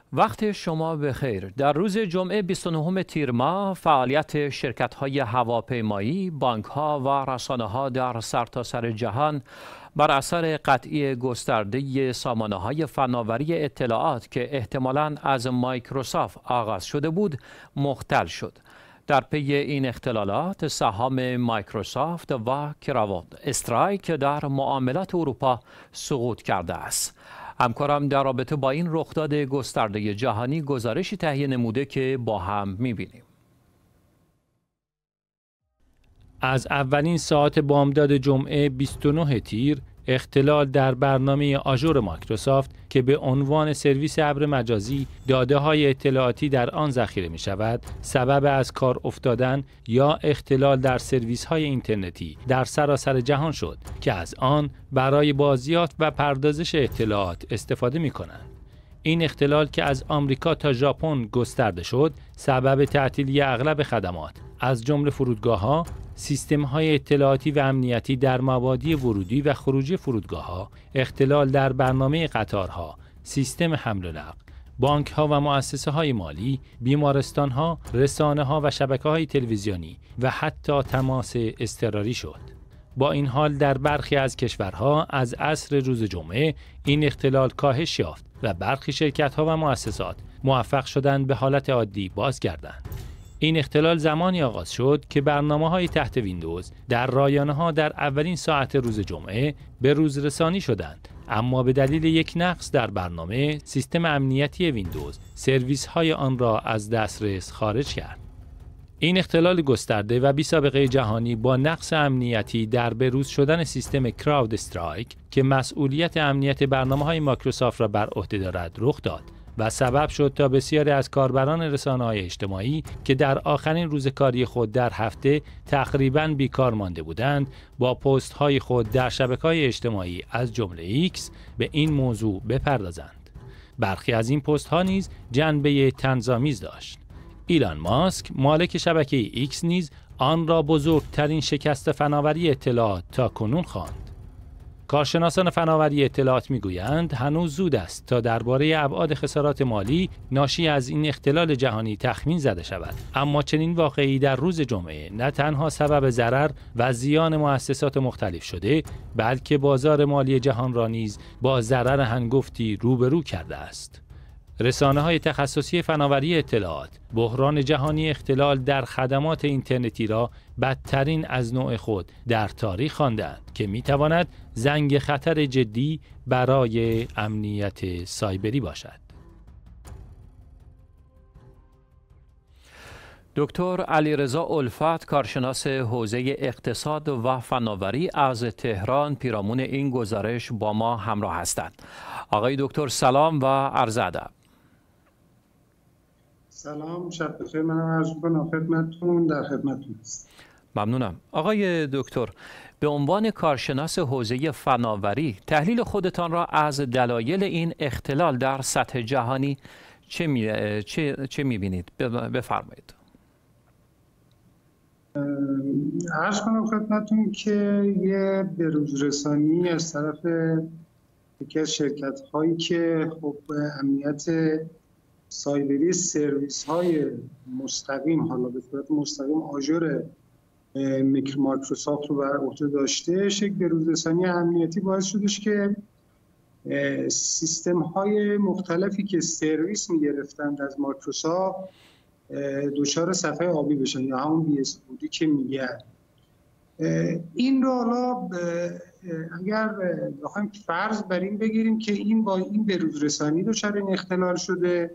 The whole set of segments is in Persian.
وقت شما بخیر. در روز جمعه 29 تیر ماه فعالیت شرکت‌های هواپیمایی، بانک‌ها و رسانه‌ها در سرتاسر جهان بر اثر قطعی گسترده سامانه‌های فناوری اطلاعات که احتمالاً از مایکروسافت آغاز شده بود، مختل شد. در پی این اختلالات سهام مایکروسافت و کراوت استرایک در معاملات اروپا سقوط کرده است. همکارم در رابطه با این رخداد گسترده جهانی گزارشی تهیه نموده که با هم می‌بینیم. از اولین ساعت بامداد جمعه 29 تیر، اختلال در برنامه آژور مایکروسافت که به عنوان سرویس ابر مجازی داده‌های اطلاعاتی در آن ذخیره می‌شود، سبب از کار افتادن یا اختلال در سرویس‌های اینترنتی در سراسر جهان شد که از آن برای بازیافت و پردازش اطلاعات استفاده می‌کنند. این اختلال که از آمریکا تا ژاپن گسترده شد، سبب تعطیلی اغلب خدمات از جمله فرودگاه‌ها، سیستم‌های اطلاعاتی و امنیتی در مبادی ورودی و خروجی فرودگاه‌ها، اختلال در برنامه قطارها، سیستم حمل و نقل، بانک‌ها و مؤسسه‌های مالی، بیمارستان‌ها، رسانه‌ها و شبکه‌های تلویزیونی و حتی تماس اضطراری شد. با این حال در برخی از کشورها از عصر روز جمعه این اختلال کاهش یافت و برخی شرکت‌ها و مؤسسات موفق شدند به حالت عادی بازگردند. این اختلال زمانی آغاز شد که برنامه‌های تحت ویندوز در رایانه‌ها در اولین ساعت روز جمعه به روز رسانی شدند، اما به دلیل یک نقص در برنامه سیستم امنیتی ویندوز سرویس‌های آن را از دسترس خارج کرد. این اختلال گسترده و بی‌سابقه جهانی با نقص امنیتی در بروز شدن سیستم کراود استرایک که مسئولیت امنیت برنامه‌های مایکروسافت را بر عهده دارد رخ داد و سبب شد تا بسیاری از کاربران رسانه‌های اجتماعی که در آخرین روز کاری خود در هفته تقریباً بیکار مانده بودند، با پست‌های خود در شبکه‌های اجتماعی از جمله ایکس به این موضوع بپردازند. برخی از این پست‌ها نیز جنبه طنزآمیز داشت. ایلان ماسک، مالک شبکه ایکس نیز آن را بزرگترین شکست فناوری اطلاعات تا کنون خواند. کارشناسان فناوری اطلاعات میگویند هنوز زود است تا درباره ابعاد خسارات مالی ناشی از این اختلال جهانی تخمین زده شود، اما چنین واقعی در روز جمعه نه تنها سبب ضرر و زیان مؤسسات مختلف شده، بلکه بازار مالی جهان را نیز با ضرر هنگفتی روبرو کرده است. رسانه‌های تخصصی فناوری اطلاعات بحران جهانی اختلال در خدمات اینترنتی را بدترین از نوع خود در تاریخ خواندند که می‌تواند زنگ خطر جدی برای امنیت سایبری باشد. دکتر علیرضا الفت، کارشناس حوزه اقتصاد و فناوری از تهران، پیرامون این گزارش با ما همراه هستند. آقای دکتر سلام و عرض ادب. سلام، شب بخیر. منم عرض می‌کنم خدمتتون، در خدمتتون هستم. ممنونم. آقای دکتر، به عنوان کارشناس حوزه فناوری تحلیل خودتان را از دلایل این اختلال در سطح جهانی چه می‌بینید؟ بفرمایید. عرض کنم خدمتتون که یه بروزرسانی از طرف یکی از شرکت‌هایی که خب امنیت سایبری سرویس‌های مستقیم، حالا به صورت مستقیم آژور مایکروسافت رو بر عهده داشته، یک بروزرسانی امنیتی باعث شدش که سیستم‌های مختلفی که سرویس می‌گرفتند از مایکروسافت دچار صفحه آبی بشن یا همون BSOD که میگن. این رو حالا اگر بخوایم فرض بر این بگیریم که این با این بروزرسانی دچار این اختلال شده،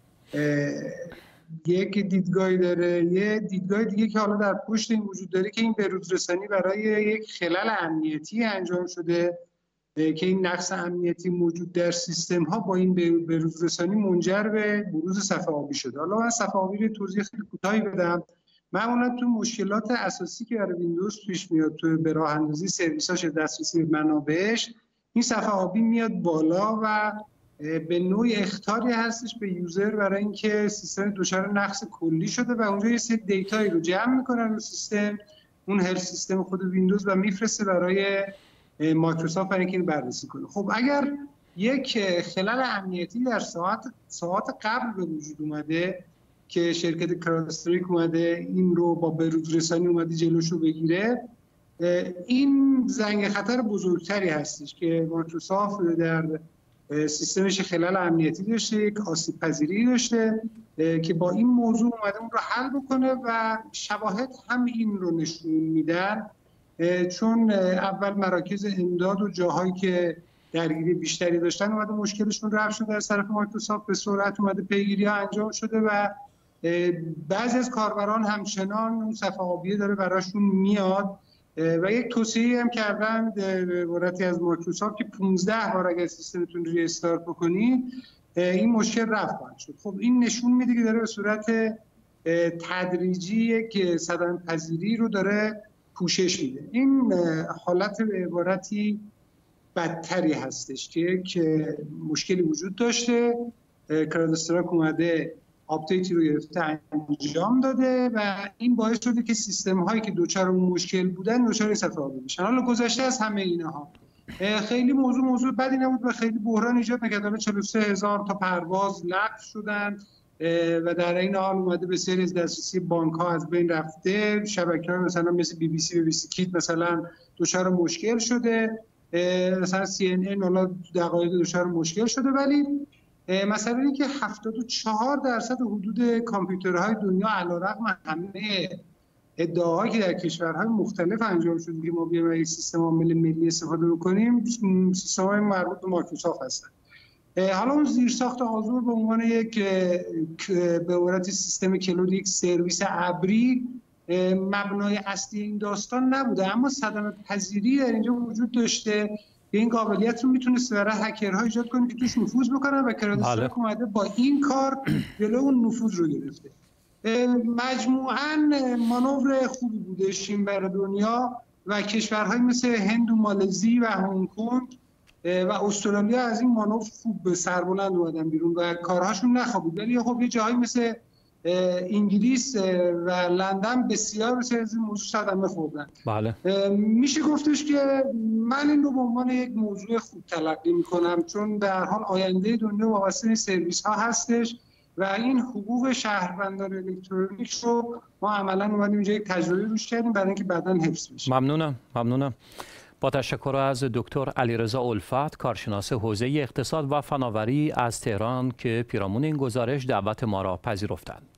یک دیدگاهی داره. یه دیدگاه دیگه که حالا در پشت این وجود داره که این بروزرسانی برای یک خلل امنیتی انجام شده که این نقص امنیتی موجود در سیستم ها با این بروزرسانی منجر به بروز صفحه آبی شده. حالا من صفحه آبی رو توضیح خیلی کوتاهی بدم. معمولا تو مشکلات اساسی که برای ویندوز پیش میاد، تو به راه اندازی سرویساش، دسترسی به منابعش، این صفحه آبی میاد بالا و به نوعی اخطاری هستش به یوزر برای اینکه سیستم دچار نقص کلی شده و اونجا یه سری دیتایی رو جمع میکنن رو سیستم، اون هر سیستم خود ویندوز، و میفرسته برای مایکروسافت برای اینکه اینو بررسی کنه. خب اگر یک خلل امنیتی در ساعات قبل به وجود اومده که شرکت کراودستریک اومده این رو با بروزرسانی اومده جلوش رو بگیره. این زنگ خطر بزرگتری هستش که مایکروسافت در سیستمش خلل امنیتی داشته، یک آسیب پذیری داشته که با این موضوع اومده اون رو حل بکنه و شواهد هم این رو نشون میدن، چون اول مراکز امداد و جاهایی که درگیری بیشتری داشتن اومده مشکلشون رفع شده، از طرف مایکروسافت به سرعت اومده پیگیری ها انجام شده و بعضی از کاربران همچنان اون صفحه آبیه داره براشون میاد و یک توصیه هم کردن به عبارتی از مایکروسافت که 15 بار اگر سیستمتون ری استارت بکنید این مشکل رفع خواهد شد. خب این نشون میده که داره به صورت تدریجی که صدمه پذیری رو داره پوشش میده. این حالت به عبارتی بدتری هستش که مشکلی وجود داشته، کراودستراک اومده آپدیتی رو گرفته انجام داده و این باعث شده که سیستم هایی که دوچار اون مشکل بودن دوچار صفحه آبی بشن. حالا گذشته از همه اینها خیلی موضوع بدی نبود و خیلی بحران ایجاد نکرد. 43,000 تا پرواز لغو شدن و در این حال اومده به سری از دسترسی بانک ها از بین رفته، شبکه‌های مثلا مثل BBC کیت مثلا دچار مشکل شده، مثلا CNN حالا دقایق دچار مشکل شده. ولی مثلا اینکه 74% حدود کامپیوترهای دنیا علیرغم همه ادعاهایی که در کشورهای مختلف انجام شده که ما بیایم یک سیستم عامل ملی استفاده بکنیم، سیستم‌های مربوط به مایکروسافت هستن. حالا اون زیرساخت آزور به عنوان یک به عبارت سیستم کلود، یک سرویس ابری، مبنای اصلی این داستان نبوده، اما صدمه پذیری در اینجا وجود داشته که این قابلیت رو میتونست برای هکرها ایجاد کنه که توش نفوذ بکنن و کراودستراک اومده با این کار جلوی اون نفوذ رو گرفته. مجموعاً مانور خوبی بوده شین برای دنیا و کشورهای مثل هند و مالزی و هنگ کنگ و استرالیا از این مانور خوب به سربلند اومدن بیرون و کارهاشون نخوابید. ولی خب یه جایی مثل انگلیس و لندن بسیار از این موضوع صدمه خوردن. بله. میشه گفتش که من این رو به عنوان یک موضوع خوب تلقی میکنم، چون در حال آینده دنیا وابسته به سرویس ها هستش و این حقوق شهروندان الکترونیک رو ما عملاً اومدیم اینجا یک تجربه روش کردیم برای اینکه بعداً حفظ بشه. ممنونم. با تشکر از دکتر علیرضا الفت، کارشناس حوزه اقتصاد و فناوری از تهران که پیرامون این گزارش دعوت ما را پذیرفتند.